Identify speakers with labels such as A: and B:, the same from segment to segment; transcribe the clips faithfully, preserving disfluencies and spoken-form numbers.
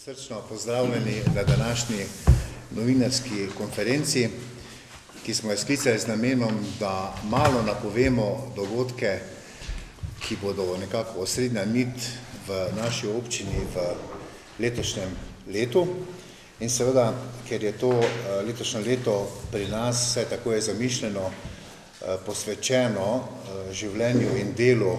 A: Srčno pozdravljeni na današnji novinarski konferenci, ki smo jo sklicali z namenom, da malo napovemo dogodke, ki bodo nekako osrednja nit v naši občini v letošnjem letu. In seveda, ker je to letošnje leto pri nas, vse tako je zamišljeno, posvečeno življenju in delu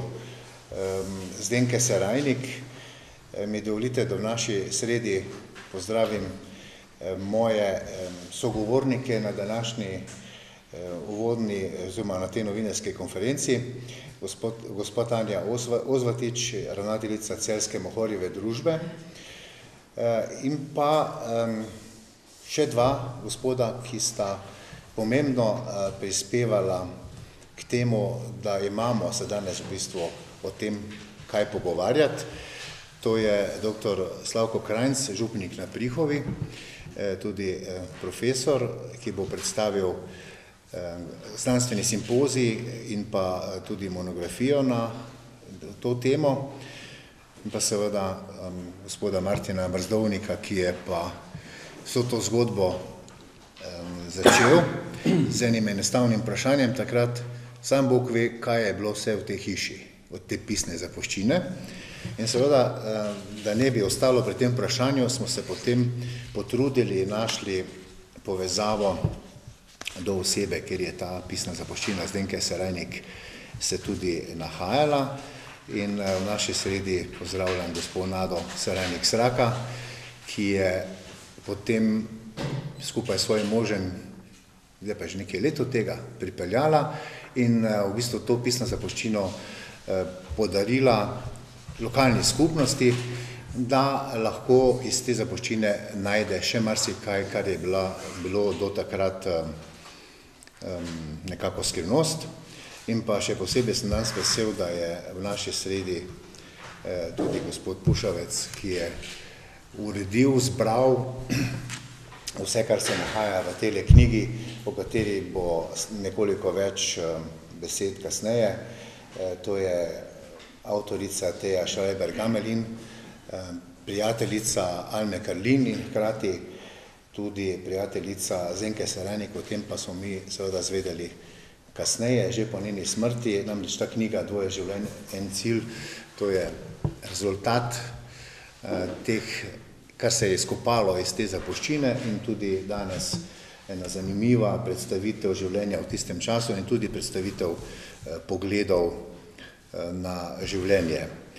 A: Zdenke Serajnik, mi dovolite, da v naši sredi pozdravim moje sogovornike na današnji uvodni, oziroma na tej novinarski konferenci, gospod, gospod Tanja Ozvatič, ravnateljica Celjske Mohorjeve družbe, in pa še dva gospoda, ki sta pomembno prispevala k temu, da imamo se danes v bistvu o tem, kaj pogovarjati. To je doktor Slavko Krajnc, župnik na Prihovi, tudi profesor, ki bo predstavil znanstveni simpozij in pa tudi monografijo na to temo, in pa seveda gospoda Martina Brzdovnika, ki je pa vso to zgodbo začel z enim enostavnim vprašanjem. Takrat sam Bog ve, kaj je bilo vse v tej hiši, od te pisne zapuščine. In seveda, da ne bi ostalo pri tem vprašanju, smo se potem potrudili in našli povezavo do osebe, kjer je ta pisna zapuščina Zdenke Serajnik se tudi nahajala. In v naši sredi pozdravljam gospod Nado Serajnik Sraka, ki je potem skupaj s svojim možem, zdaj pa že nekaj let od tega, pripeljala in v bistvu to pisno zapuščino podarila lokalni skupnosti, da lahko iz te zapuščine najde še marsikaj, kar je bila, bilo do takrat um, nekako skrivnost. In pa še posebej sem danes vesel, da je v naši sredi eh, tudi gospod Pušavec, ki je uredil, zbral vse, kar se nahaja v tej knjigi, o kateri bo nekoliko več eh, besed kasneje. Eh, to je avtorica Teja Šrajber-Gamelin, prijateljica Alme Karlin in hkrati tudi prijateljica Zdenke Serajnik, o tem pa smo mi seveda zvedeli kasneje, že po njeni smrti. Namreč ta knjiga Dvoje življenj, en cilj, to je rezultat teh, kar se je izkopalo iz te zapuščine, in tudi danes ena zanimiva predstavitev življenja v tistem času in tudi predstavitev pogledov na življenje.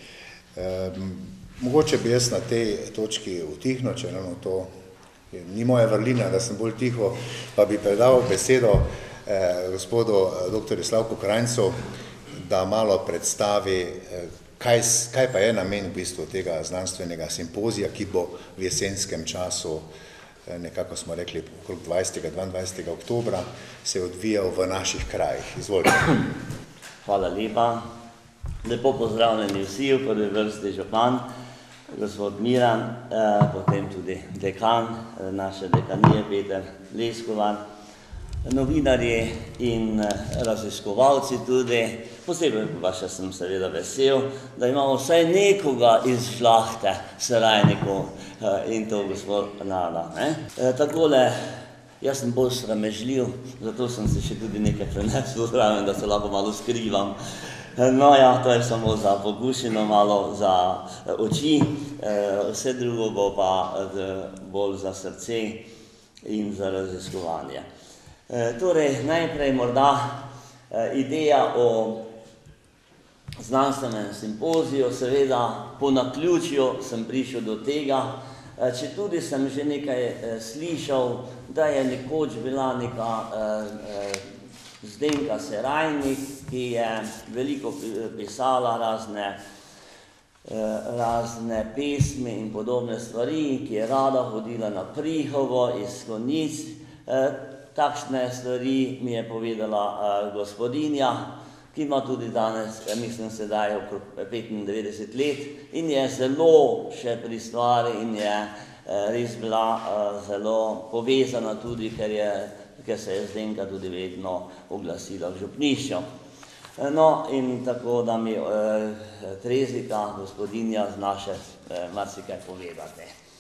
A: Mogoče bi jaz na tej točki utihnil, če ravno to ni moja vrlina, da sem bolj tiho, pa bi predal besedo gospodu doktorju Slavku Krajncu, da malo predstavi, kaj, kaj pa je namen v bistvu tega znanstvenega simpozija, ki bo v jesenskem času, nekako smo rekli, okrog dvajsetega, dvaindvajsetega oktobra, se je odvijal v naših krajih. Izvolite.
B: Hvala lepa. Lepo pozdravljeni vsi, v prvi vrsti župan, gospod Miran, eh, potem tudi dekan eh, naše dekanije Peter Leskovar, novinarji in eh, raziskovalci tudi. Posebej pa še sem seveda vesel, da imamo vsaj nekoga iz žlahte Serajnikov eh, in to gospod Nada. Eh, takole, jaz sem bolj sramežljiv, zato sem se še tudi nekaj prenesel zraven, da se lahko malo skrivam. No ja, to je samo za pokušino, malo za oči, vse drugo bo pa bolj za srce in za raziskovanje. Torej, najprej morda ideja o znanstvenem simpoziju, seveda po naključju sem prišel do tega, če tudi sem že nekaj slišal, da je nekoč bila neka Zdenka Serajnik, ki je veliko pisala razne, razne pesmi in podobne stvari, ki je rada hodila na Prihovo iz Konjic. Takšne stvari mi je povedala gospodinja, ki ima tudi danes, mislim sedaj, okrog petindevetdeset let in je zelo še pri stvari in je res bila zelo povezana tudi, ker je ker se je Zdenka tudi vedno oglasila v župnišču. No, in tako, da mi eh, Trezika, gospodinja, zna še eh, marsikaj povedati.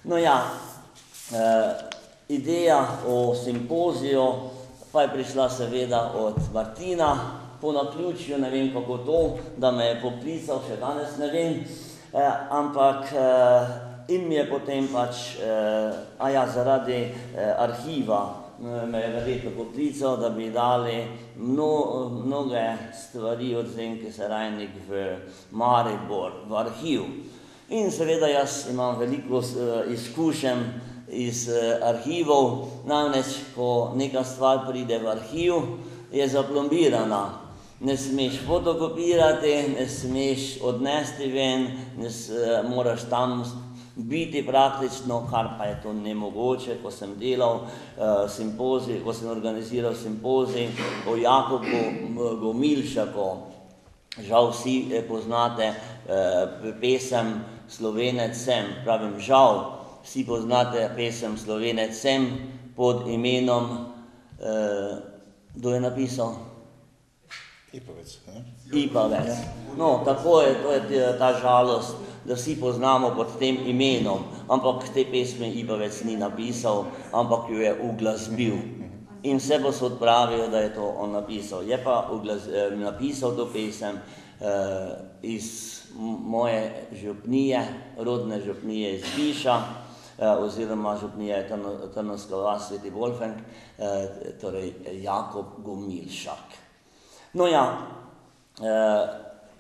B: No ja, eh, ideja o simpoziju pa je prišla seveda od Martina, po naključju, ne vem kako to, da me je poklical, še danes ne vem, eh, ampak eh, in mi je potem pač, eh, a ja, zaradi eh, arhiva me je verjetno poklical, da bi dali mno, mnoge stvari od Zdenke Serajnik v Maribor, v arhiv. In seveda jaz imam veliko uh, izkušenj iz uh, arhivov, namreč, ko neka stvar pride v arhiv, je zaplombirana. Ne smeš fotokopirati, ne smeš odnesti ven, ne s, uh, moraš tam biti praktično, kar pa je to nemogoče, ko sem delal uh, simpozij, ko sem organiziral simpozij o Jakobu Gomilšaku. Žal vsi eh, poznate eh, pesem Slovenec sem, pravim žal, vsi poznate pesem Slovenec sem pod imenom, eh, kdo je napisal?
A: Ipavec. Ne?
B: Ipavec. No, tako je, to je ta žalost, da vsi poznamo pod tem imenom, ampak te pesme Ipavec ni napisal, ampak jo je uglasbil. In vse posod pravijo, da je to on napisal. Je pa uglas, eh, napisal to pesem eh, iz moje župnije, rodne župnije iz Biša, eh, oziroma župnije Trnovska vas, Sveti Wolfgang, eh, torej Jakob Gomilšak. No ja, eh,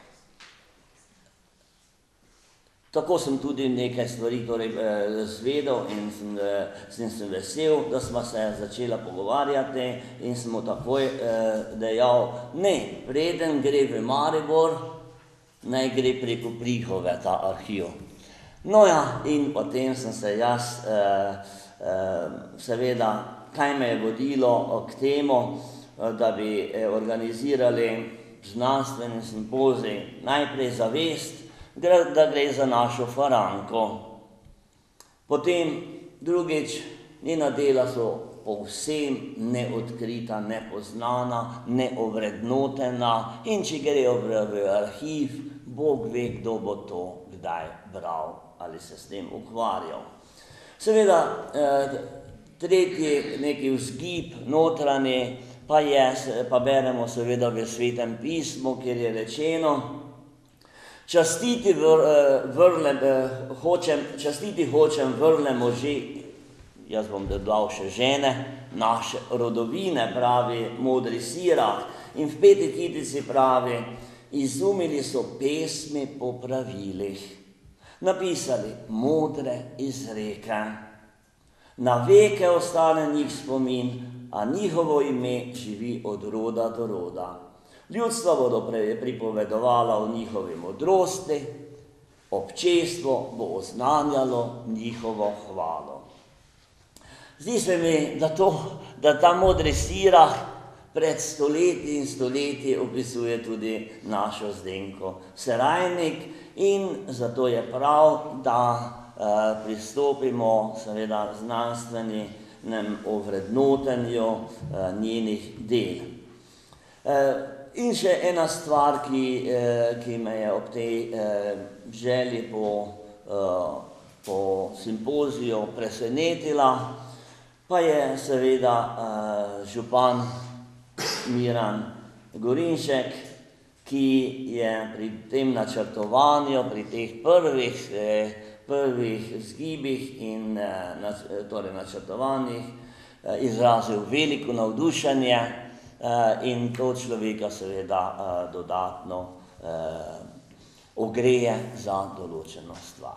B: tako sem tudi nekaj stvari torej, eh, zvedel in sem, eh, sem, sem vesel, da smo se začela pogovarjati in smo takoj eh, dejal, ne, preden gre v Maribor, naj gre preko Prihove ta arhiv. No ja, in potem sem se jaz, eh, eh, seveda, kaj me je vodilo k temu, eh, da bi eh, organizirali znanstveni simpozij, najprej zavest, da gre za našo Faranko. Potem drugič, njena dela so povsem neodkrita, nepoznana, neovrednotena in če grejo v, v arhiv, Bog ve, kdo bo to kdaj bral ali se s tem ukvarjal. Seveda, eh, tretji neki vzgib notranji pa, je, pa beremo seveda v Svetem pismu, kjer je rečeno, Častiti, vr, vrle, hočem, častiti hočem vrle može, jaz bom dodal še žene, naše rodovine, pravi modri Sirah, in v peti kitici pravi, izumili so pesmi po pravilih, napisali modre izreke, na veke ostane njih spomin, a njihovo ime živi od roda do roda. Ljudstva bodo pripovedovala o njihovi modrosti, občestvo bo oznanjalo njihovo hvalo. Zdi se mi, da, to, da ta modri Sirah pred stoletji in stoletji opisuje tudi našo Zdenko Serajnik in zato je prav, da eh, pristopimo seveda znanstvenem ovrednotenju eh, njenih del. Eh, In še ena stvar, ki, eh, ki me je ob tej eh, želji po, eh, po simpoziju presenetila, pa je seveda eh, župan Miran Gorinšek, ki je pri tem načrtovanju, pri teh prvih, eh, prvih zgibih in eh, nač, torej načrtovanjih eh, izrazil veliko navdušenje, in to človeka seveda dodatno ogreje za določeno stvar.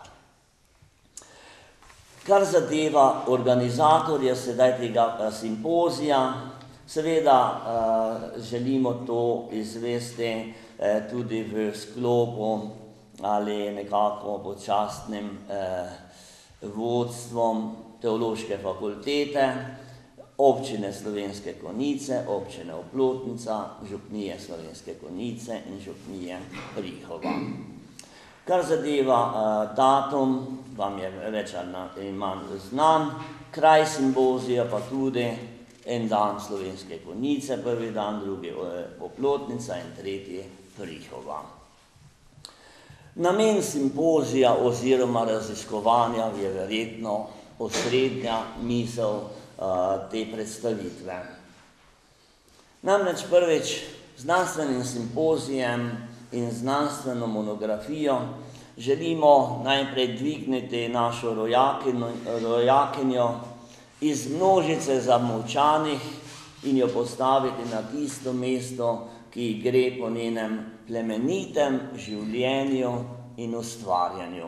B: Kar zadeva organizatorje sedaj tega simpozija, seveda želimo to izvesti tudi v sklopu ali nekako pod častnim vodstvom Teološke fakultete, Občine Slovenske Konjice, Občine Oplotnica, Župnije Slovenske Konjice in Župnije Prihova. Kar zadeva uh, datum, vam je več ali manj znan, kraj simpozija pa tudi en dan Slovenske Konjice, prvi dan, drugi Oplotnica in tretji Prihova. Namen simpozija oziroma raziskovanja je verjetno osrednja misel uh, te predstavitve. Namreč prvič, znanstvenim simpozijem in znanstveno monografijo želimo najprej dvigniti našo rojakinjo, rojakinjo iz množice zamolčanih in jo postaviti na tisto mesto, ki gre po njenem plemenitem življenju in ustvarjanju.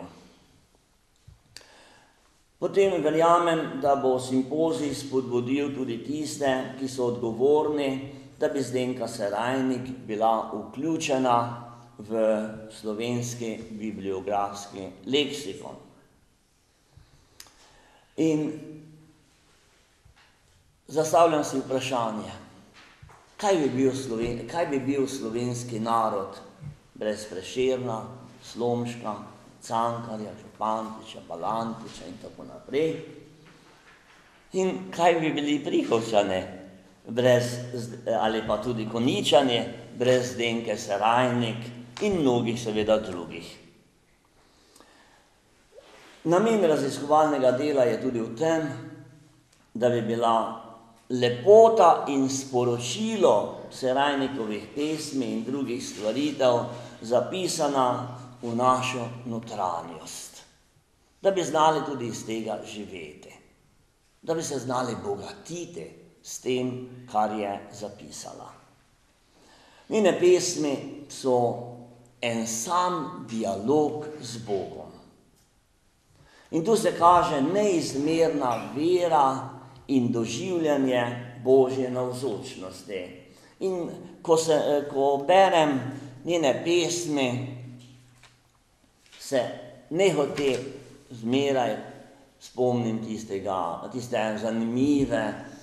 B: Potem verjamem, da bo simpozij spodbudil tudi tiste, ki so odgovorni, da bi Zdenka Serajnik bila vključena v slovenski bibliografski leksikon. In zastavljam si vprašanje, kaj bi bil, Sloven, kaj bi bil slovenski narod brez Prešerna, Slomška, Cankarja, Župantiča, Balantiča in tako naprej. In kaj bi bili Prihovčani brez, ali pa tudi Konjičani brez Zdenke Serajnik in mnogih seveda drugih. Namen raziskovalnega dela je tudi v tem, da bi bila lepota in sporočilo Serajnikovih pesmi in drugih stvaritev zapisana v našo notranjost. Da bi znali tudi iz tega živeti. Da bi se znali bogatiti s tem, kar je zapisala. Njene pesmi so en sam dialog z Bogom. In tu se kaže neizmerna vera in doživljanje Božje navzočnosti. In ko, se, ko berem njene pesmi, se nehote zmeraj spomnim tistega, tiste zanimive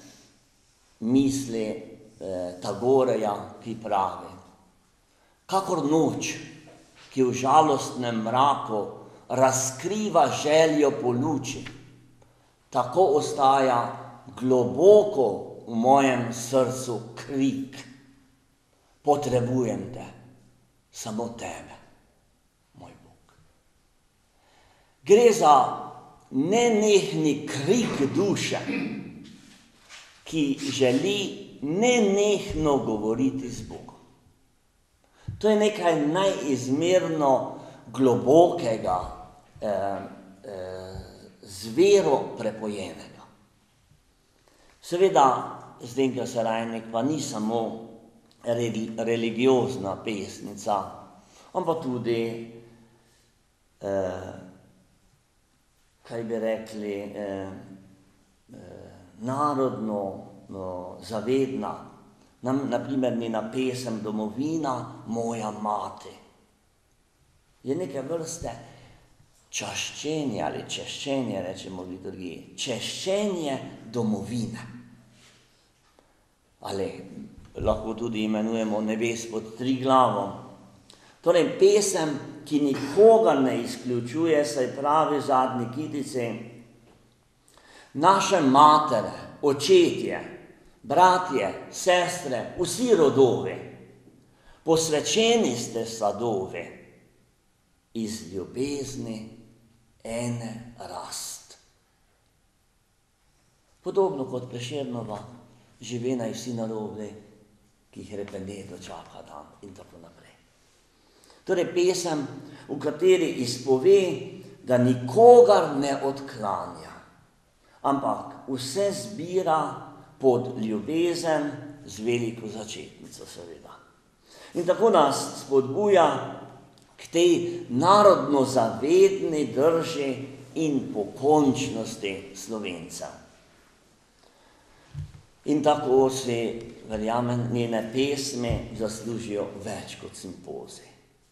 B: misli eh, Tagoreja, ki pravi: kakor noč, ki v žalostnem mraku razkriva željo po luči, tako ostaja globoko v mojem srcu krik: potrebujem te, samo tebe, moj Bog. Gre za nenehni krik duše, ki želi nenehno govoriti z Bogom. To je nekaj najizmerno globokega, eh, eh, z vero prepojenega. Seveda, Zdenka Serajnik pa ni samo religiozna pesnica, ampak tudi, eh, kaj bi rekli, eh, eh, narodno no, zavedna. Nam, na primer, njena pesem Domovina, moja mati je neke vrste čaščenje ali češčenje, rečemo v liturgiji, češčenje domovine. Ali lahko tudi imenujemo nebes pod Triglavom. Torej, pesem, ki nikogar ne izključuje, saj pravi zadnji kitici: naše matere, očetje, bratje, sestre, vsi rodovi, posvečeni ste sadovi, iz ljubezni ene rast. Podobno kot Prešernova živena in vsi narodi, ki jih repeneto čaka dan in tako naprej. Torej pesem, v kateri izpove, da nikogar ne odklanja, ampak vse zbira pod ljubezen z veliko začetnico seveda. In tako nas spodbuja k tej narodno zavedni drži in pokončnosti Slovenca. In tako si, verjamem, njene pesmi zaslužijo več kot simpozij.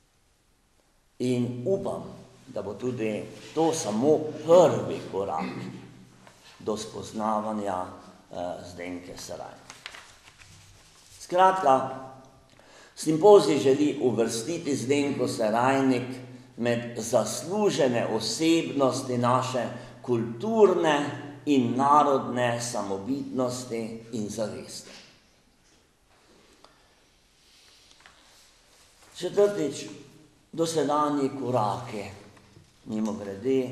B: In upam, da bo tudi to samo prvi korak do spoznavanja eh, Zdenke Serajnik. Skratka, simpozij želi uvrstiti Zdenko Serajnik med zaslužene osebnosti naše kulturne in narodne samobitnosti in zavesti. Četrtič, dosedanji korake, mimo grede,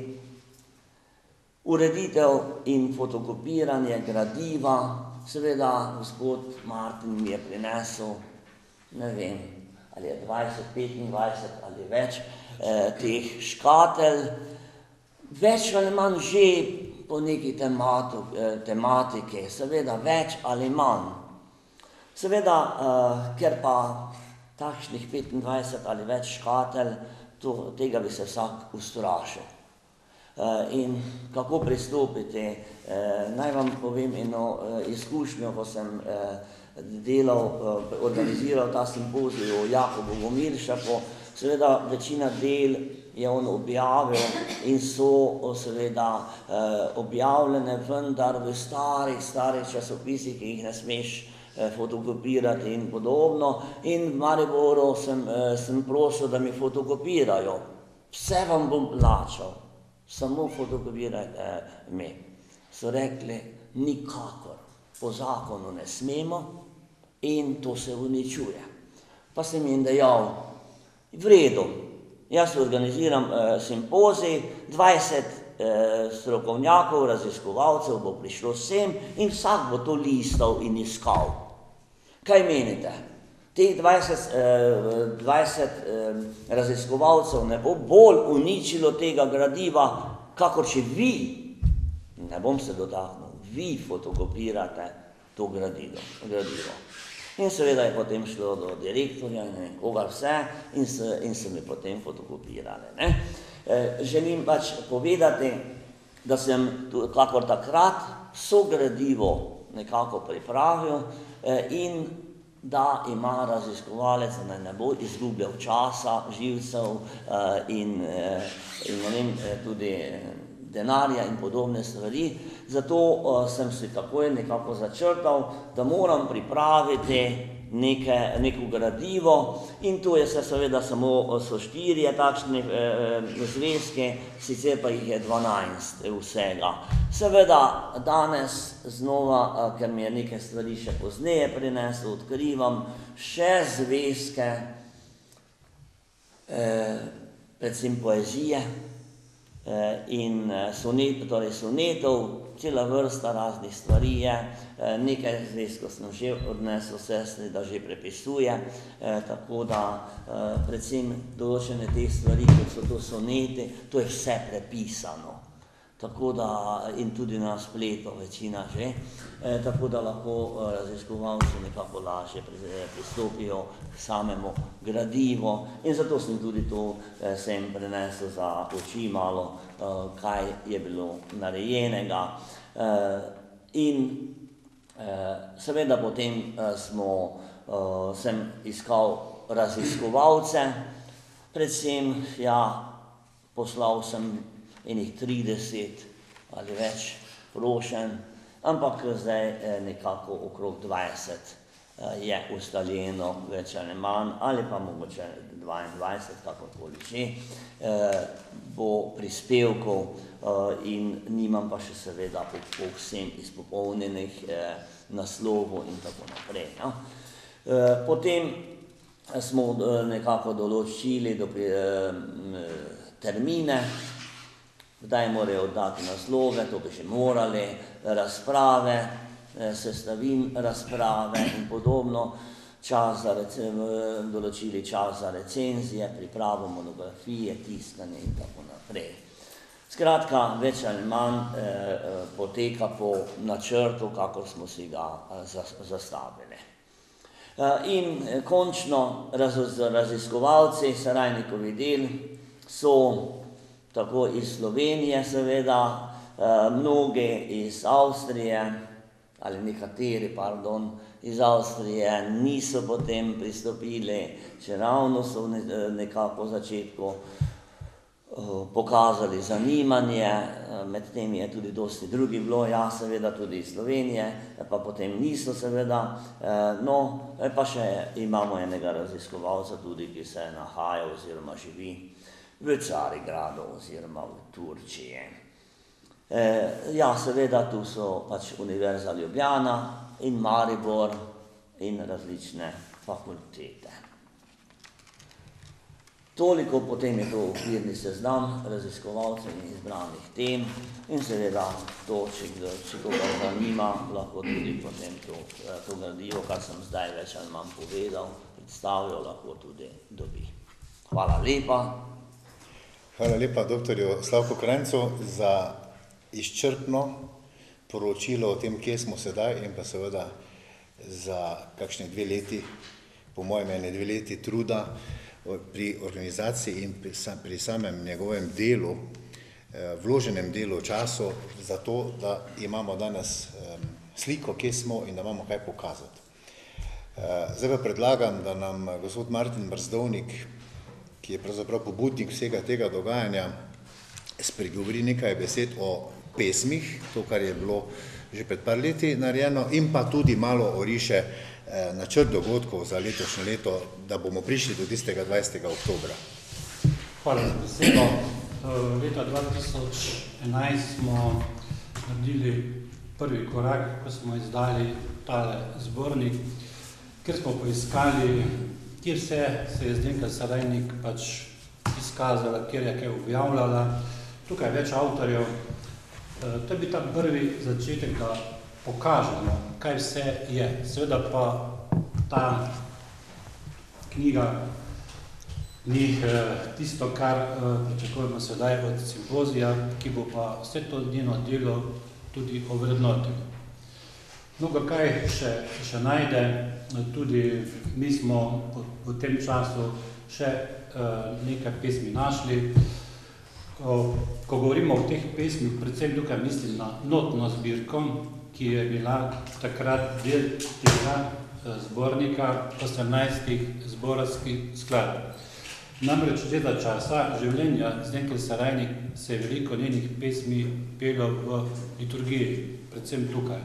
B: ureditev in fotokopiranje gradiva, seveda gospod Martin mi je prinesel, ne vem, ali je dvajset, petindvajset ali več eh, teh škatelj, več ali manj že po neki tematu, eh, tematiki, seveda več ali manj. Seveda, eh, ker pa takšnih petindvajset ali več škatelj, to, tega bi se vsak ustrašil. Uh, in kako pristopiti. Uh, naj vam povem eno uh, izkušnjo, ko sem uh, delal, uh, organiziral ta simpozij o Jakobu Gomiršaku. Seveda večina del je on objavil in so uh, seveda uh, objavljene, vendar v starih, starih časopisih, ki jih ne smeš uh, fotokopirati in podobno. In v Mariboru sem, uh, sem prosil, da mi fotokopirajo. Vse vam bom plačal. Samo fotokopirajte me. So rekli, nikakor, po zakonu ne smemo in to se uničuje. Pa sem jim dejal, v redu, jaz organiziram eh, simpozij, dvajset eh, strokovnjakov, raziskovalcev bo prišlo sem in vsak bo to listal in iskal. Kaj menite? Teh dvajset, eh, dvajset eh, raziskovalcev ne bo bolj uničilo tega gradiva, kakor če vi, ne bom se dotaknil, vi fotokopirate to gradivo. gradivo. In seveda je potem šlo do direktorja in ne koga vse in se, in se mi potem fotokopirali. Ne? Eh, želim pač povedati, da sem, kakor takrat, so gradivo nekako pripravil eh, in da ima raziskovalec, da ne bo izgubljal časa, živcev uh, in, uh, in ne vem, tudi denarja in podobne stvari. Zato uh, sem si takoj nekako začrtal, da moram pripraviti neke, neko gradivo in to je se seveda samo so štirje takšni eh, zvezki, sicer pa jih je dvanajst vsega. Seveda danes znova, eh, ker mi je neke stvari še pozneje prinesel, odkrivam še zvezke, eh, predvsem poezije eh, in sonet, torej sonetov, cela vrsta raznih stvari je, nekaj zvezkov sem že odnesel sestri, da že prepisuje, tako da predvsem določene te stvari, kot so to soneti, to je vse prepisano. Tako da, in tudi na spletu večina že, tako da lahko raziskovalci nekako lažje pristopijo k samemu gradivu in zato sem tudi to sem prenesel za oči malo, kaj je bilo narejenega. In seveda potem smo, sem iskal raziskovalce, predvsem, ja, poslal sem enih trideset ali več prošenj, ampak zdaj nekako okrog dvajset je ustaljeno, več ali manj, ali pa mogoče dvaindvajset, kakorkoli že, bo prispevkov in nimam pa še seveda povsem izpopolnjenih naslovov in tako naprej. No. Potem smo nekako določili do, termine, kdaj morajo oddati naslove, to bi še morali, razprave, sestavim razprave in podobno, čas za določili čas za recenzije, pripravo monografije, tiskanje in tako naprej. Skratka, več ali manj eh, poteka po načrtu, kako smo si ga zastavili. Eh, in končno raz, raziskovalci Sarajnikovi del so tako iz Slovenije seveda, eh, mnogi iz Avstrije, ali nekateri, pardon, iz Avstrije niso potem pristopili, če ravno so nekako v začetku pokazali zanimanje, med tem je tudi dosti drugi bilo, ja, seveda tudi iz Slovenije, pa potem niso seveda, no, pa še imamo enega raziskovalca tudi, ki se nahaja oziroma živi v Carigradu oziroma v Turčiji. Ja, seveda tu so pač Univerza Ljubljana in Maribor in različne fakultete. Toliko, potem je to okvirni seznam raziskovalcev in izbranih tem in seveda to, če, če koga zanima, lahko tudi potem to, to gradivo, kar sem zdaj več ali manj povedal, predstavljal, lahko tudi dobi. Hvala lepa.
A: Hvala lepa doktorju Slavku Krajncu za izčrpno poročilo o tem, kje smo sedaj in pa seveda za kakšne dve leti, po mojem ene dve leti truda pri organizaciji in pri samem njegovem delu, vloženem delu času, za to, da imamo danes sliko, kje smo in da imamo kaj pokazati. Zdaj pa predlagam, da nam gospod Martin Brzdovnik, ki je pravzaprav pobudnik vsega tega dogajanja, spregovori nekaj besed o pesmih, to, kar je bilo že pred par leti narejeno, in pa tudi malo oriše načrt dogodkov za letošnje leto, da bomo prišli do tistega dvajsetega oktobra.
C: Hvala za besedo. Leta dva tisoč enajst smo naredili prvi korak, ko smo izdali tale zbornik, kjer smo poiskali, kjer vse se je Zdenka Sarajnik pač izkazala, kjer je kaj objavljala. Tukaj je več avtorjev. To je bil ta prvi začetek, da pokažemo, kaj vse je. Seveda pa ta knjiga ni tisto, kar pričakujemo sedaj od simpozija, ki bo pa vse to njeno delo tudi ovrednotil. Mnogo kaj še, še najde, tudi mi smo v tem času še nekaj pesmi našli. Ko govorimo o teh pesmih, predvsem tukaj mislim na notno zbirko, ki je bila takrat del tega zbornika osemnajstih zborovskih skladb. Namreč leta časa življenja Zdenke Sarajnik se je veliko njenih pesmi pelo v liturgiji, predvsem tukaj.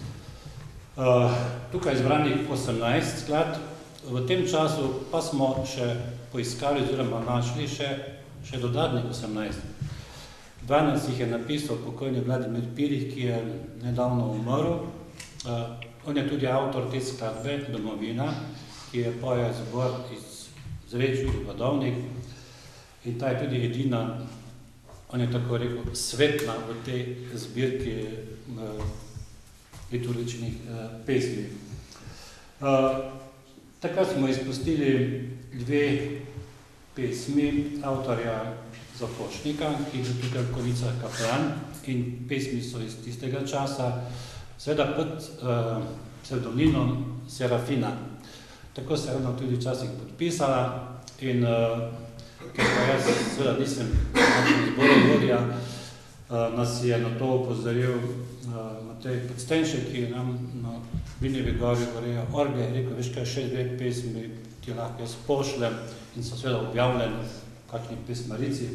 C: Tukaj izbranih osemnajst skladb, v tem času pa smo še poiskali oziroma našli še, še dodatnih osemnajst. dvanajst jih je napisal pokojni Vladimir Pirih, ki je nedavno umrl. On je tudi avtor te skladbe Domovina, ki je poje zbor iz Zrečjih Vadovnik in ta je tudi edina, on je tako rekel, svetla v tej zbirki liturgičnih pesmi. Takrat smo izpustili dve pesmi avtorja Zapošnika, ki je tukaj v Konicah kaplan in pesmi so iz tistega časa, seveda pod psevdonimom Serafina. Tako se je ona tudi včasih podpisala in ker pa jaz seveda nisem zborovodja, nas je na to opozoril Matej Podstenšek, ki je nam na Vinjevi gori gorejo orge, je rekel, veš kaj, še dve pesmi ti lahko jaz pošljem in so seveda objavljeni v kakšni pesmarici.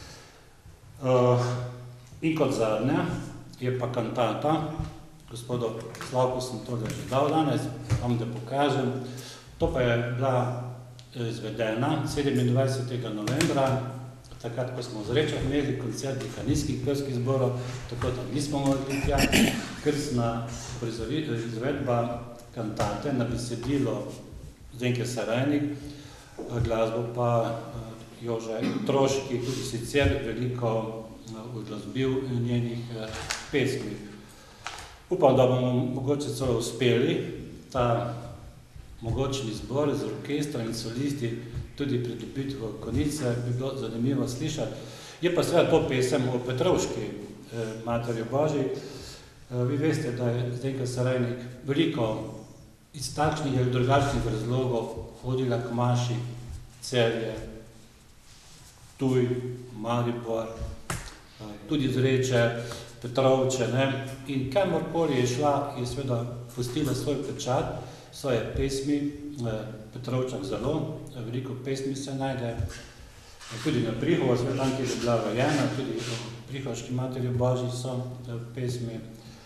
C: In kot zadnja je pa kantata, gospodu Slavku sem to že dal danes, vam da pokažem. To pa je bila izvedena sedemindvajsetega novembra, takrat, ko smo v Zrečah imeli koncert dekanijskih pevskih zborov, tako da nismo mogli tja, krstna izvedba kantate na besedilo Zdenke Sarajnik, glasbo pa Jože Troški, tudi sicer veliko uglasbil njenih pesmi. Upam, da bomo mogoče celo uspeli ta mogočni zbor z orkestrom in solisti tudi pridobiti v Konice, bi bilo zanimivo slišati. Je pa seveda to pesem o Petrovški Materju Božji. Vi veste, da je Zdenka Sarajnik veliko iz takšnih ali drugačnih razlogov hodila k maši Celje, Ptuj, Maribor, tudi Zreče, Petrovče, ne? In kamorkoli je šla, je seveda pustila svoj pečat, svoje pesmi, Petrovčak zelo, veliko pesmi se najde, tudi na Prihovo, seveda tam, ki je bila rojena, tudi v Prihovški Materju Božji so pesmi.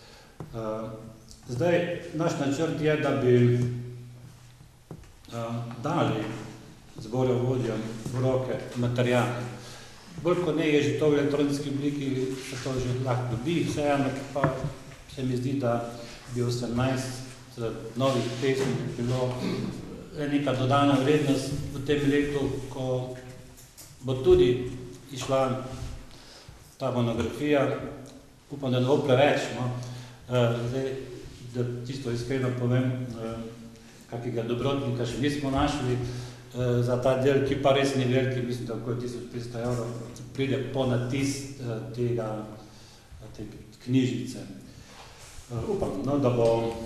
C: Zdaj, naš načrt je, da bi dali zborovodjam v roke materiale. Bolj kot ne je že to v elektronski obliki, se to že lahko dobi, vseeno pa se mi zdi, da bi osemnajst novih pesmi bilo neka dodana vrednost v tem letu, ko bo tudi išla ta monografija, upam, da ne bo preveč, no. Zdaj, da tisto iskreno povem, kakega dobrotnika še nismo našli za ta del, ki pa res ni veliki, mislim, da okoli tisoč petsto evrov pride po natis tega, te knjižice. Upam, no, da bo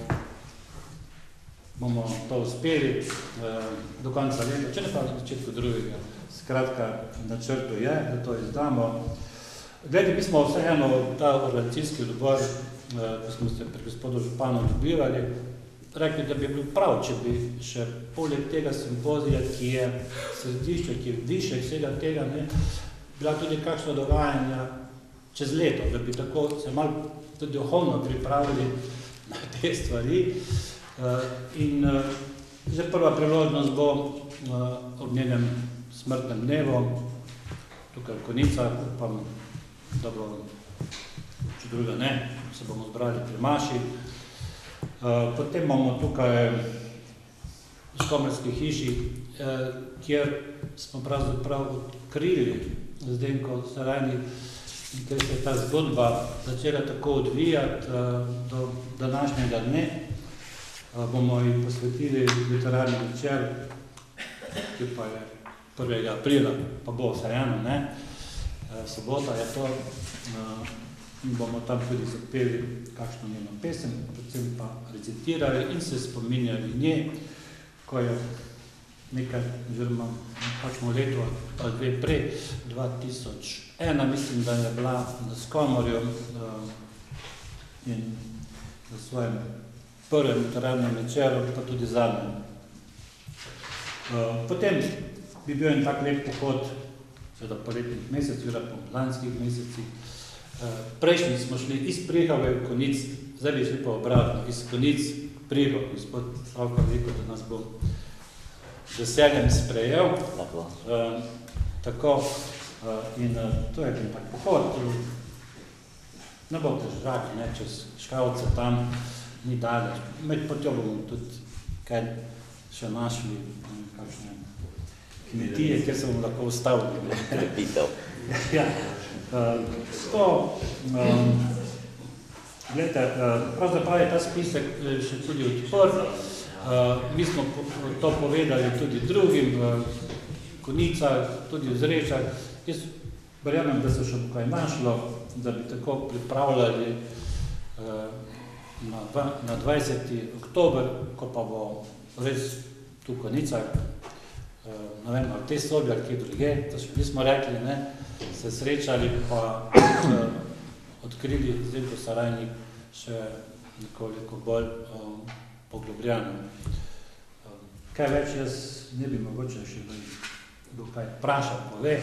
C: bomo to uspeli do konca leta, če ne pa na začetku drugega. Skratka, na črtu je, da to izdamo. Glede, mi smo vseeno ta organizacijski odbor, ko smo se pri gospodu županu dobivali, rekli, da bi bil prav, če bi še poleg tega simpozija, ki je središče, ki je višek vsega tega, ne, bila tudi kakšna dogajanja čez leto, da bi tako se malo tudi duhovno pripravili na te stvari. In že prva priložnost bo ob njenem smrtnem dnevu, tukaj v Konicah, upam, da bo, če druga ne, se bomo zbrali pri maši. Potem imamo tukaj v Škomerski hiši, kjer smo pravzaprav odkrili Zdenko Sarajnik, ker se je ta zgodba začela tako odvijati do današnjega dne. Bomo ji posvetili literarni večer, ki pa je prvega aprila, pa bo vseeno, ne, sobota je to, in bomo tam tudi zapeli kakšno njeno pesem, predvsem pa recitirali in se spominjali nje, ko je nekaj, oziroma kakšno leto, pa dve prej, dva tisoč ena, mislim, da je bila na Skomorju in na svojem prvem literarnem večeru, pa tudi zadnjem. Potem bi bil en tak lep pohod, seveda poletnih mesecih, oziroma pomladanskih mesecih. Prejšnji smo šli iz Prihove v Konic, zdaj bi šli pa obratno, iz Konic v Prihov, gospod Slavko rekel, da nas bo veseljem sprejel. Tako, in to je en tak pohod, ne bo težak, ne, čez Škavce tam, ni daleč. Med potjo bomo tudi kaj še našli, kakšne kmetije, kjer se bomo lahko ustavili.
B: Krepitev.
C: Ja. To, gledajte, pravzaprav je ta spisek še tudi odprt. Mi smo to povedali tudi drugim, Konicah, tudi v Zrečah. Jaz verjamem, da se še bo kaj našlo, da bi tako pripravljali na dvajseti oktober, ko pa bo res tu v Konicah, ne vem, ali te sobi, ali kje druge, to še nismo rekli, ne, se srečali pa odkrili Zdenko Sarajnik še nekoliko bolj poglobljeno. Kaj več jaz ne bi mogoče še kdo kaj vprašal, pove.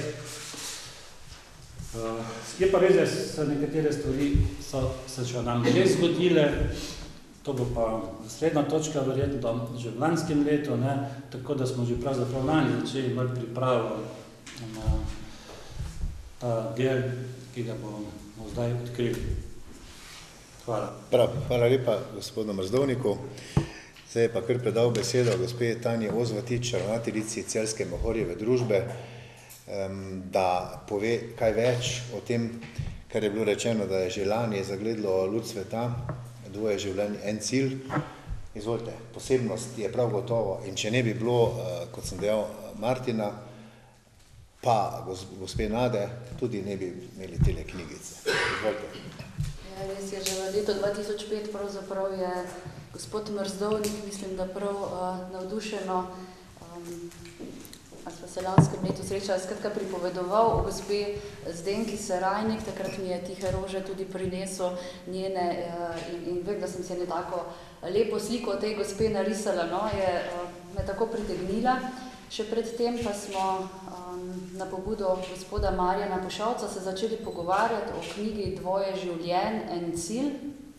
C: Je pa res, da se nekatere stvari so se še nam že zgodile, to bo pa naslednja točka verjetno že v lanskem letu, ne, tako da smo že pravzaprav lani začeli imeti pripravo na ta del, ki ga bomo zdaj odkrili. Hvala.
A: Prav, hvala lepa gospodu Mrzdovniku. Zdaj je pa kar predal besedo gospe Tanji Ozvatič, ravnateljici Celjske Mohorjeve družbe, da pove kaj več o tem, kar je bilo rečeno, da je že lani zagledalo luč sveta, dvoje življenj, en cilj. Izvolite, posebnost je prav gotovo in če ne bi bilo, kot sem dejal, Martina, pa gospe Nade, tudi ne bi imeli tele knjigice. Izvolite.
D: Ja, res je, že v letu dva tisoč pet pravzaprav je gospod Mrzdovnik, mislim, da prav navdušeno ali pa se lanskem letu srečala, skratka pripovedoval o gospe Zdenki Sarajnik, takrat mi je Tihe rože tudi prinesel njene in, in vem, da sem se ne tako lepo sliko o tej gospe narisala, no, je me tako pritegnila. Še predtem pa smo um, na pobudo gospoda Marjana Pošavca se začeli pogovarjati o knjigi Dvoje življenj, en cilj.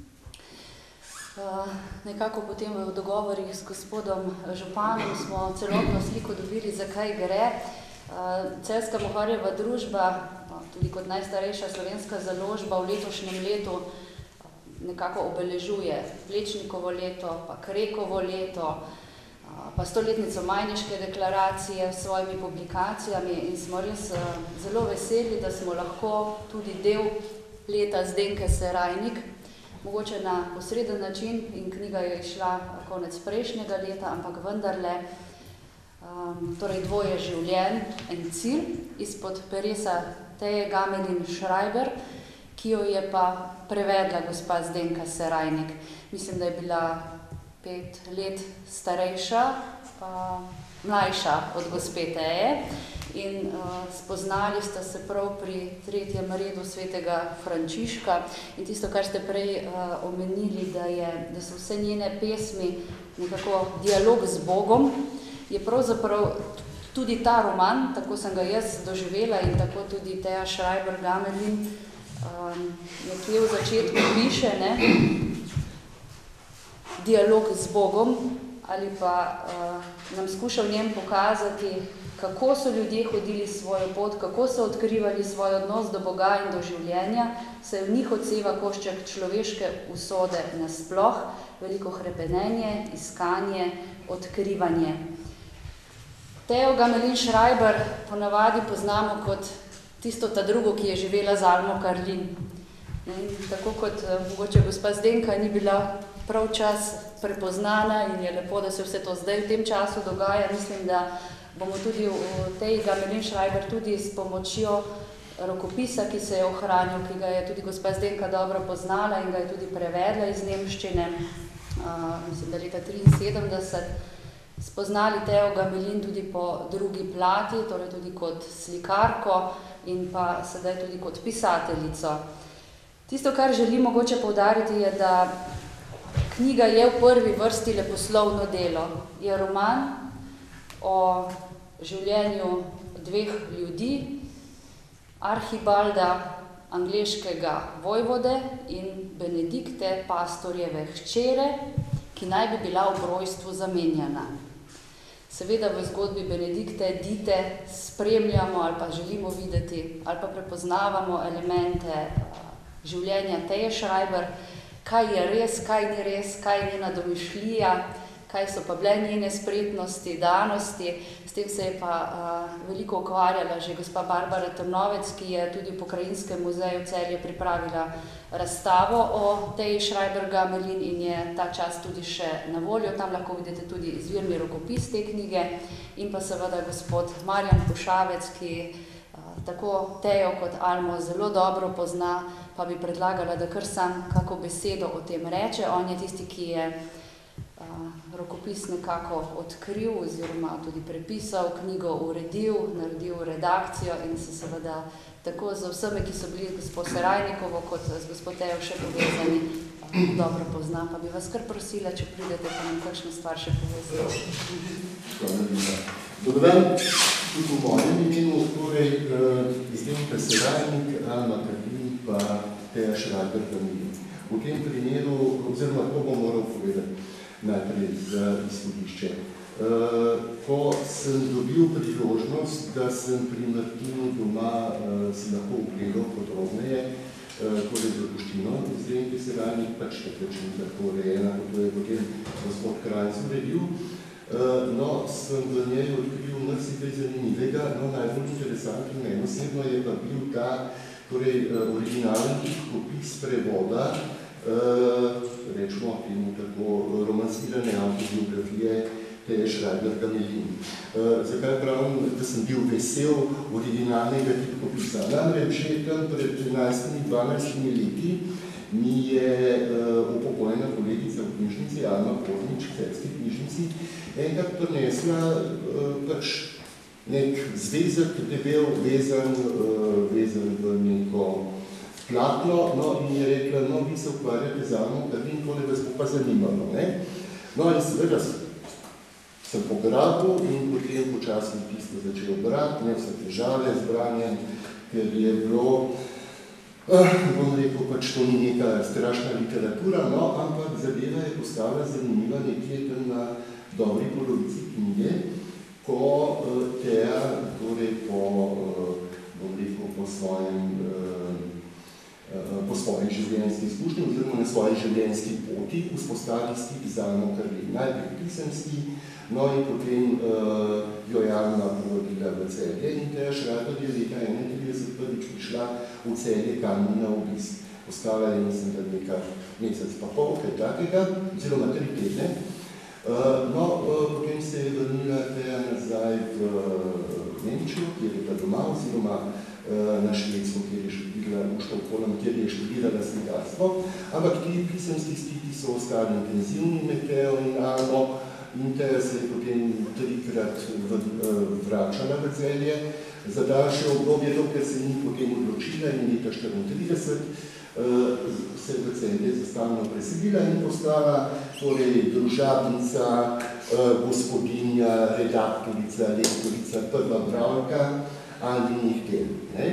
D: Uh, nekako potem v dogovorih s gospodom županom smo celotno sliko dobili, zakaj gre. Uh, Celjska Mohorjeva družba, uh, tudi kot najstarejša slovenska založba v letošnjem letu uh, nekako obeležuje Plečnikovo leto, pa Krekovo leto. pa stoletnico Majniške deklaracije s svojimi publikacijami in smo res zelo veseli, da smo lahko tudi del leta Zdenke Serajnik, mogoče na posreden način, in knjiga je išla konec prejšnjega leta, ampak vendarle, um, torej dvoje življenj, en cilj, izpod peresa Teje Gamelin-Schreiber, ki jo je pa prevedla gospa Zdenka Serajnik. Mislim, da je bila pet let starejša, uh, mlajša od gospe Teje, in uh, spoznali sta se prav pri tretjem redu svetega Frančiška. In tisto, kar ste prej uh, omenili, da, je, da so vse njene pesmi nekako dialog z Bogom, je pravzaprav tudi ta roman, tako sem ga jaz doživela in tako tudi Teja Schreiber-Gamelin um, nekje v začetku piše, ne, dialog z Bogom, ali pa uh, nam skuša v njem pokazati, kako so ljudje hodili svojo pot, kako so odkrivali svoj odnos do Boga in do življenja, se v njih odseva košček človeške usode nasploh, veliko hrepenenje, iskanje, odkrivanje. Tejo Gamelin-Schreiber ponavadi poznamo kot tisto ta drugo, ki je živela z Almo Karlin. In tako kot mogoče gospa Zdenka ni bila prav čas prepoznana in je lepo, da se vse to zdaj v tem času dogaja, mislim, da bomo tudi v tej Gamelin-Schreiber tudi s pomočjo rokopisa, ki se je ohranil, ki ga je tudi gospa Zdenka dobro poznala in ga je tudi prevedla iz nemščine, uh, mislim, da leta triinsedemdeset, spoznali Tejo Gamelin tudi po drugi plati, torej tudi kot slikarko in pa sedaj tudi kot pisateljico. Tisto, kar želim mogoče poudariti, je, da knjiga je v prvi vrsti leposlovno delo. Je roman o življenju dveh ljudi, Archibalda, angleškega vojvode, in Benedikte, pastorjeve hčere, ki naj bi bila ob rojstvu zamenjana. Seveda v zgodbi Benedikte Dite spremljamo ali pa želimo videti ali pa prepoznavamo elemente življenja Teje Schreiber, kaj je res, kaj ni res, kaj je njena domišljija, kaj so pa bile njene spretnosti, danosti. S tem se je pa uh, veliko ukvarjala že gospa Barbara Trnovec, ki je tudi v Pokrajinskem muzeju Celje pripravila razstavo o Teji Schreiber-Gamelin in je ta čas tudi še na voljo. Tam lahko vidite tudi izvirni rokopis te knjige in pa seveda gospod Marjan Pušavec, ki uh, tako Tejo kot Almo zelo dobro pozna, pa bi predlagala, da kar sam kako besedo o tem reče. On je tisti, ki je rokopis nekako odkril oziroma tudi prepisal, knjigo uredil, naredil redakcijo in se seveda tako z vsemi, ki so bili z gospod Serajnikovo kot z gospod Tejo še povezani, dobro pozna. Pa bi vas kar prosila, če pridete, pa nam kakšno stvar še povesti.
E: Dobar dan, tudi v mojem imenu, torej Zdenka Serajnik, Alma Karlin pa Teja Schreiber-Gamelin. V tem primeru, oziroma to bom moral povedati najprej za izhodišče. Ko sem dobil priložnost, da sem pri Martinu doma si lahko ogledal podrobneje, torej zapuštino Zdenke Serajnik, pač tako čim tako rejena, kot je potem gospod Krajc uredil. No, sem v njej odkril marsikaj zanimivega, no najbolj interesantno meni osebno je pa bil ta, torej originalni opis prevoda, rečemo temu tako romansirane autobiografije Teje Schreiber-Gamelin. Zakaj pravim, da sem bil vesel originalnega tipopisa? Namreč že tam pred trinajstimi dvanajstimi leti mi je upokojena kolegica v knjižnici, Alma Kornič, v Celjski knjižnici, enkrat prinesla pač nek zvezek, debel, vezan, vezan v neko platno, no in je rekla, no, vi se ukvarjate z Almo Karlin, tole vas bo pa zanimalo, ne? No in seveda sem pograbil in potem počasno tisto začel brati, ne vse težave z branjem, ker je bilo, bom rekel, pač to ni neka strašna literatura, no, ampak zadeva je postala zanimiva nekje tam na dobri polovici knjige, ko Teja, torej po, bom rekel, po svojem po svoji življenjski izkušnji oziroma na svoji življenjski poti vzpostavi stik z Almo Karlin. Najprej pisemski, No in potem uh, jo Jana povabila v Celje in Teja Šrajber je leta enaintrideset prvič prišla v Celje Kanji na obisk. Ostala je, mislim, da nekaj mesec pa pol, kaj takega, oziroma tri tedne. Uh, no, uh, potem se je vrnila Teja nazaj v uh, Nemčijo, kjer je bila doma, oziroma uh, na Švedsko, kjer je študirala, v Štokholmu, kjer je študirala slikarstvo. Ampak ti pisemski stiki so ostali intenzivni med Tejo in Ano, in Teja se je potem trikrat v, vračala v Celje za daljše obdobje, ker se ni potem odločila in leta štiriintrideset se je v Celje zastavno preselila in postala torej družabnica, gospodinja, redaktorica, lektorica, prva bralka Andinih del. Ne?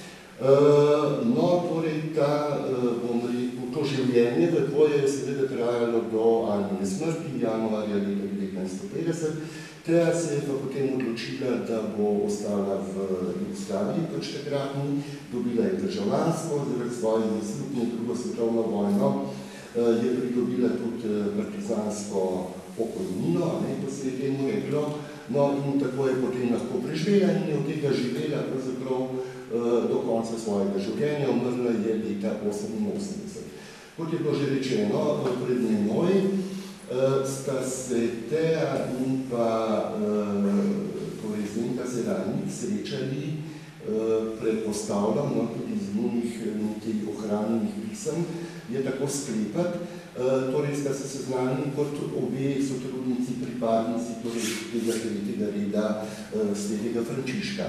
E: No, torej ta, bom rekel, to življenje v dvoje je seveda trajalo do Anine smrti, januarja leta devetnajststo petdeset. Teja se je pa potem odločila, da bo ostala v Jugoslaviji, pač takratni, dobila je državljanstvo, zaradi svojih zaslug in drugo svetovno vojno je pridobila tudi partizansko pokojnino, ne, ko se je temu reklo, no in tako je potem lahko preživela in je od tega živela pravzaprav do konca svojega življenja, umrla je leta oseminosemdeset. Kot je bilo že rečeno pred menoj, sta se Teja in pa torej Zdenka Serajnik srečali, predpostavljam, no, tudi iz njunih nekaj ohranjenih pisem, je tako sklepati, torej sta se seznanili kot obe sotrudnici, pripadnici torej tega tretjega reda svetega Frančiška.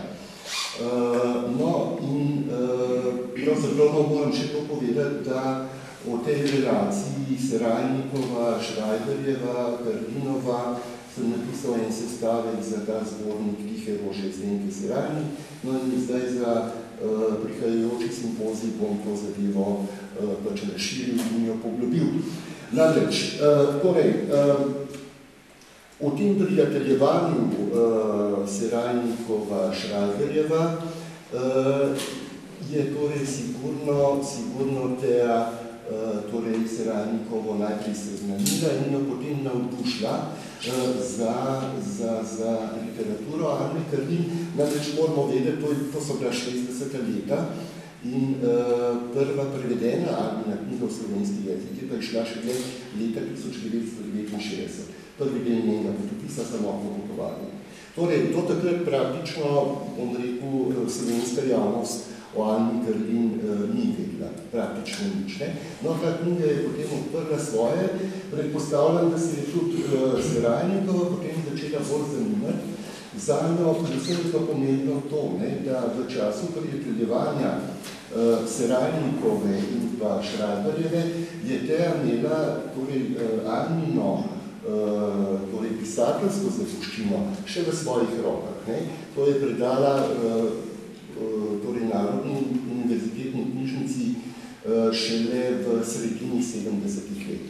E: Uh, no, in uh, pravzaprav moram še to povedati, da o tej relaciji Serajnikova, Šrajberjeva, Karlinova sem napisal en sestavek za ta zbornik Tihe rože Zdenke Serajnik, no in zdaj za uh, prihajajoči simpozij bom to zadevo uh, pač razširil in jo poglobil. Namreč, uh, torej, uh, v tem prijateljevanju uh, Serajnikova Šrajberjeva uh, je torej sigurno, sigurno Teja uh, torej Serajnikovo najprej seznanila in jo potem navdušila uh, za, za, za literaturo Ane Karlin. Namreč moramo vedeti, to, to so bila šestdeseta leta in uh, prva prevedena Anina knjiga v slovenski jezik je pa išla še leta tisoč devetsto devetinšestdeset. Prvi del njenega potopisa Samotno potovanje. Torej, do takrat praktično, bom rekel, slovenska javnost o Ani Karlin eh, ni vedela, praktično nič. Ne? No, ta knjiga je potem odprla svoje, predpostavljam, da se je tudi eh, Serajnikova potem začela bolj zanimati. Zanjo, predvsem je to pomembno to, ne, da v času prijateljevanja eh, Serajnikove in pa Šrajberjeve je Teja imela torej, eh, Anino Uh, torej pisateljsko zapuščino še v svojih rokah. Ne? To je predala uh, uh, torej Narodni univerzitetni knjižnici uh, šele v sredini sedemdesetih let.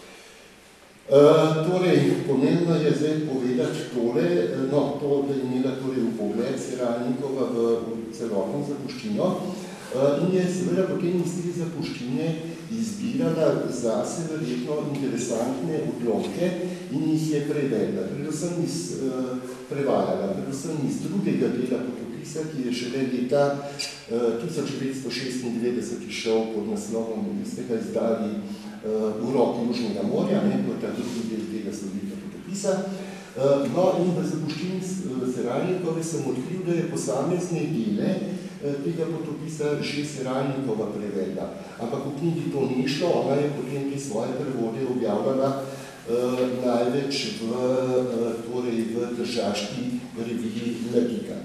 E: Uh, torej, pomembno je zdaj povedati tole, no, to, da je imela torej v pogled Serajnikova v, v celotno zapuščino uh, in je seveda potem iz te zapuščine izbirala zase verjetno interesantne odlomke in jih je prevedla, predvsem iz, uh, prevajala, predvsem iz drugega dela potopisa, ki je šele leta uh, tisoč devetsto šestindevetdeset išel pod naslovom, ki ste ga izdali uh, v roki Južnega morja, ne, to je ta drugi del tega slovita potopisa. Uh, no in v zapuščini uh, Serajnikove sem odkril, da je posamezne dele tega potopisa že Serajnikova prevedla. Ampak v knjigi to ni šlo, ona je potem te svoje prevode objavljala uh, največ v, uh, torej v državški reviji Logika.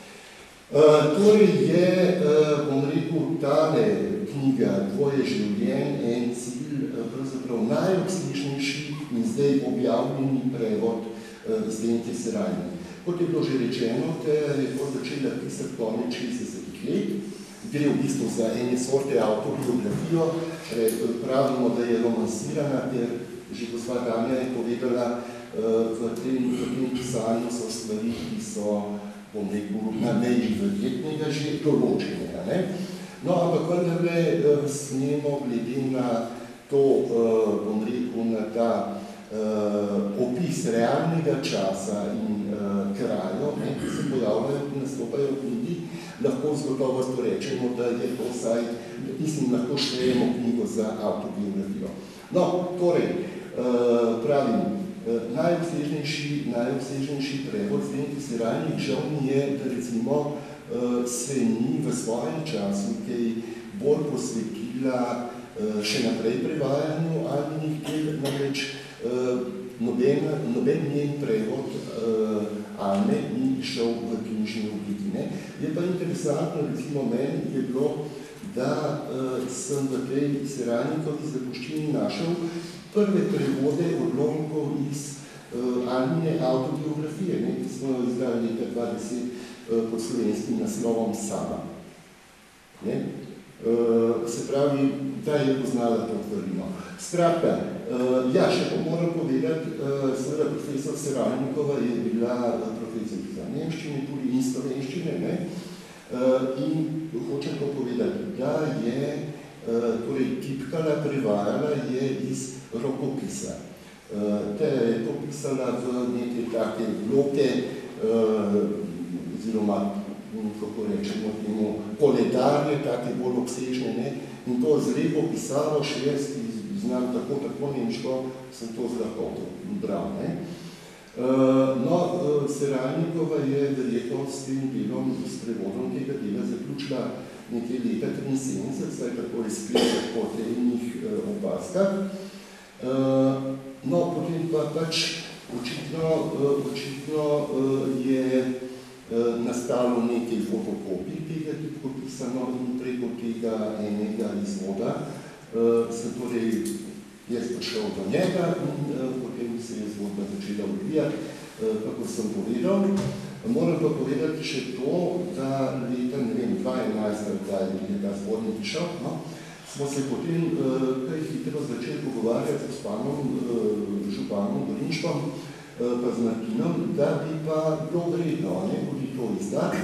E: Uh, torej je, uh, bom rekel, tale knjiga Dvoje življenj, en cilj, uh, pravzaprav najobsežnejši in zdaj objavljeni prevod uh, Zdenke Serajnik. Kot je bilo že rečeno, Teja je to začela pisati konec šestdesetih let. Gre v bistvu za ene sorte autobiografijo. Pravimo, da je romansirana, ker že gospa Tanja je povedala, v tem, v tem pisanju so stvari, ki so, bom rekel, na meji verjetnega že določenega. Ne? No, ampak vendarle smemo glede na to, bom rekel, na ta opis realnega časa in krajev, ki se pojavljajo, ki nastopajo v knjigi, lahko z gotovost rečemo, da je to vsaj, mislim, lahko štejemo knjigo za avtobiografijo. No, torej, pravim, najobsežnejši, najobsežnejši prevod Zdenke Serajnik žal mi je, da recimo se ni v svojem času kaj bolj posvetila še naprej prevajanju Albinih del, namreč noben, noben njen prevod Alme ni šel v knjižni obliki. Ne? Je pa interesantno, recimo meni je bilo, da sem v tej Serajnikovi zapuščini našel prve prevode odlomkov iz Almine avtobiografije, ne, ki smo jo izdali leta dva deset pod slovenskim naslovom Sama. Ne? Se pravi, da je poznala to tvorino. Skratka, ja, še pa moram povedati, seveda profesor Serajnikova je bila profesorica nemščine, tudi in slovenščine, ne? In hočem pa povedati, da je torej tipkala, prevajala je iz rokopisa. Te je to pisala v neke take bloke, oziroma, kako rečemo, temu koledarje, take bolj obsežne, ne? In to z lepo pisalo, še jaz znam tako, tako nemško, sem to z lahkoto bral, ne? No, Serajnikova je verjetno s tem delom, s prevodom tega dela zaključila nekaj leta triinsedemdeset, saj tako je spet po tejnih opaskah. No, potem pa pač očitno, očitno je nastalo nekaj fotokopij tega tipkopisano in preko tega enega izvoda sem torej jaz prišel do njega in potem se je zgodba začela odvijati, kako sem povedal. Moram pa povedati še to, da leta, ne vem, dva enajst, da je ta zvodnik prišel, no, smo se potem kaj hitro začeli pogovarjati s panom županom Dorinčkom, pa z Martinom, da bi pa bilo vredno, ne, tudi to izdati.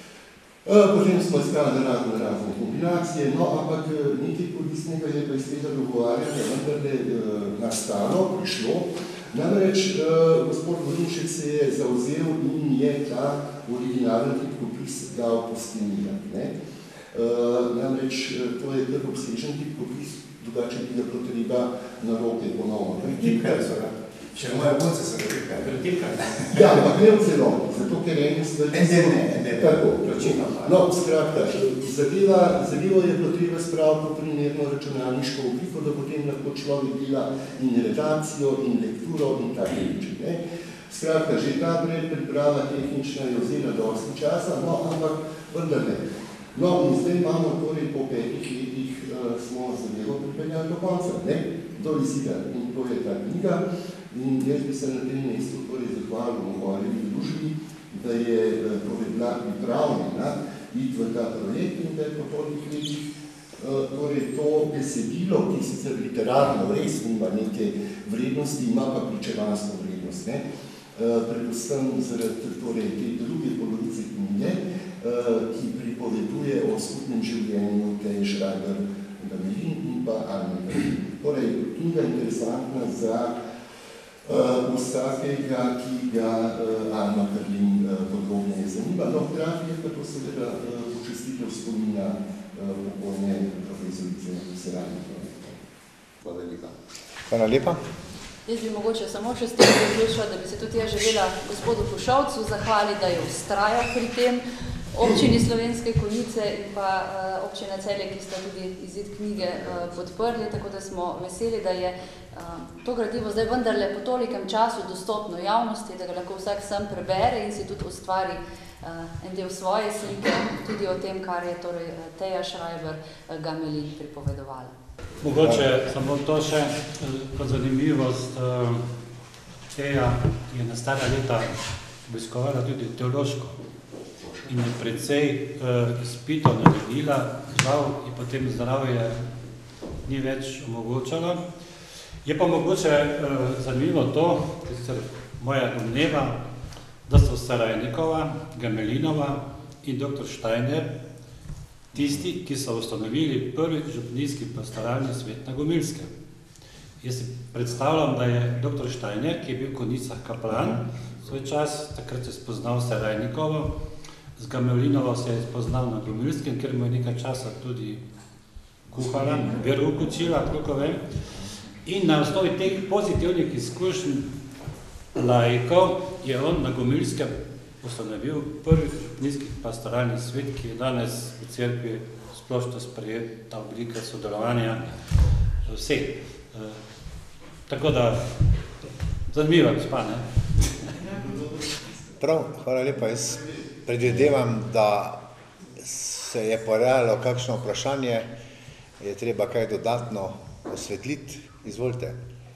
E: Potem smo iskali razne, razne kombinacije, no, ampak nekaj koristnega je pa iz tega dogovarjanja vendarle nastalo, prišlo. Namreč gospod Dorinček se je zavzel in je ta originalni tipkopis dal poskenirati, ne. Namreč to je kar obsežen tipkopis, drugače bi ga bilo treba na roke ponovno.
A: Tipkali so ga. Še moje punce so ga tipkali.
E: Ja, ampak ne v celoti, zato ker eni stvari...
A: En del ne, en del.
E: Tako, plačino. No, skratka, zadeva, zadevo je bilo treba spraviti po primerno računalniško obliko, da potem lahko človek dela in redakcijo, in lekturo, in take reči, ne. Skratka, že ta predpriprava tehnična je vzela dosti časa, no, ampak vendar ne. No, in zdaj imamo torej po petih letih smo zadevo pripeljali do konca, ne, do izida. In to je ta knjiga. In jaz bi se na tem mestu torej zahvalil v moji družbi, da je torej bila pripravljena iti v ta projekt in da je po tolikih letih torej to besedilo, ki sicer literarno res nima neke vrednosti, ima pa pričevansko vrednost, ne? Predvsem zaradi torej te druge polovice knjige, ki pripoveduje o skupnem življenju Teje Schreiber-Gamelin in pa Alme Gamelin. Torej, knjiga interesantna za vsakega, ki ga Alma Gamelin podrobneje zanima. No, hkrati je pa to seveda počastitev spomina pokojne profesorice Serajnikove.
A: Hvala lepa. Hvala lepa.
D: Jaz bi mogoče samo še s tem zaključila, da bi se tudi jaz želela gospodu Pušovcu zahvaliti, da je vztrajal pri tem, občini Slovenske Konjice in pa uh, občine Celje, ki sta tudi izid knjige uh, podprli, tako da smo veseli, da je uh, to gradivo zdaj vendarle po tolikem času dostopno javnosti, da ga lahko vsak sam prebere in si tudi ustvari uh, en del svoje slike, tudi o tem, kar je torej uh, Teja Schreiber-Gamelin pripovedovala.
C: Mogoče samo to še kot zanimivost. Teja je na stara leta obiskovala tudi teološko in je precej izpitov naredila, žal je potem zdravje ni več omogočalo. Je pa mogoče zanimivo to, sicer moja domneva, da so Serajnikova, Gamelinova in doktor Steiner tisti, ki so ustanovili prvi župnijski pastoralni svet na Gomilskem. Jaz si predstavljam, da je doktor Štajner, ki je bil v Konjicah kaplan, svoj čas, takrat se je spoznal s Rajnikovo, z Gamelinovo se je spoznal na Gomilskem, ker mu je nekaj časa tudi kuhala, veruk učila, koliko vem. In na osnovi teh pozitivnih izkušenj laikov je on na Gomilskem ustanovil prvi župnijski pastoralni svet, ki je danes v cerkvi splošno sprejeta oblika sodelovanja vseh. Tako da, zanimiva gospa, ne?
A: Prav, hvala lepa. Jaz predvidevam, da se je porajalo kakšno vprašanje, je treba kaj dodatno osvetliti. Izvolite.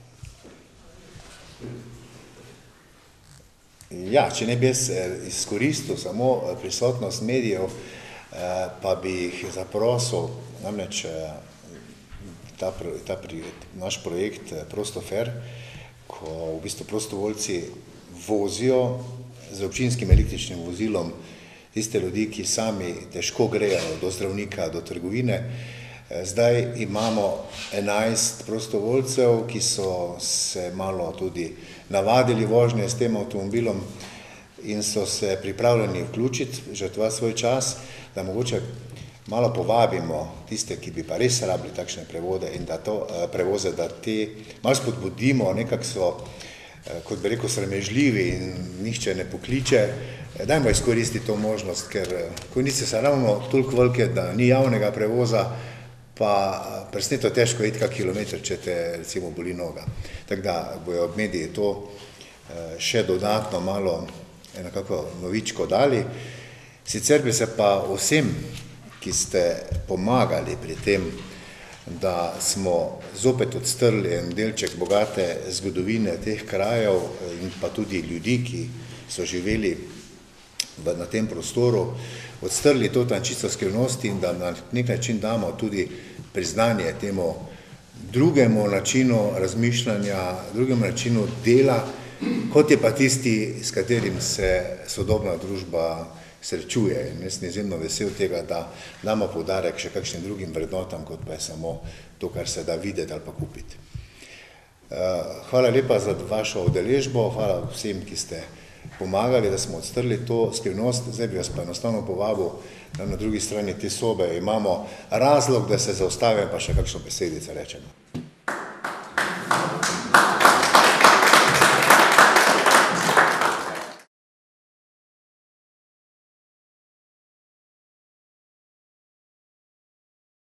A: Ja, če ne bi jaz izkoristil samo prisotnost medijev, pa bi jih zaprosil, namreč ta, ta naš projekt Prostofer, ko v bistvu prostovoljci vozijo z občinskim električnim vozilom tiste ljudi, ki sami težko grejo do zdravnika, do trgovine. Zdaj imamo enajst prostovoljcev, ki so se malo tudi navadili vožnje s tem avtomobilom in so se pripravljeni vključiti, žrtvovati svoj čas, da mogoče malo povabimo tiste, ki bi pa res rabili takšne prevode in da to prevoze, da te malo spodbudimo, nekako so, kot bi rekel, sramežljivi in nihče ne pokliče. Dajmo izkoristiti to možnost, ker Konjice so ravno toliko velike, da ni javnega prevoza, pa presneto težko iti kak kilometer, če te recimo boli noga. Tako da bojo mediji to še dodatno malo nekako novičko dali. Sicer bi se pa vsem, ki ste pomagali pri tem, da smo zopet odstrli en delček bogate zgodovine teh krajev in pa tudi ljudi, ki so živeli na tem prostoru, odstrli to tančico skrivnosti in da na nek način damo tudi priznanje temu drugemu načinu razmišljanja, drugemu načinu dela, kot je pa tisti, s katerim se sodobna družba srečuje. In jaz sem izjemno vesel tega, da damo poudarek še kakšnim drugim vrednotam, kot pa je samo to, kar se da videti ali pa kupiti. Hvala lepa za vašo udeležbo, hvala vsem, ki ste pomagali, da smo odstrli to skrivnost. Zdaj bi vas pa enostavno povabil, da na drugi strani te sobe imamo razlog, da se zaustavim, pa še kakšno besedico rečemo.